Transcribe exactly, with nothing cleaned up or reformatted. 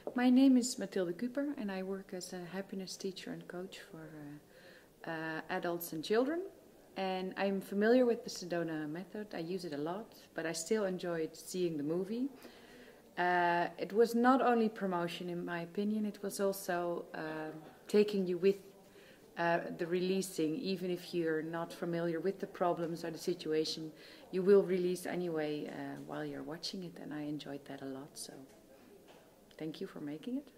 My name is Mathilde Kuper and I work as a happiness teacher and coach for uh, uh, adults and children. And I'm familiar with the Sedona method. I use it a lot, but I still enjoyed seeing the movie. Uh, it was not only promotion, in my opinion, it was also uh, taking you with uh, the releasing. Even if you're not familiar with the problems or the situation, you will release anyway uh, while you're watching it, and I enjoyed that a lot. So thank you for making it.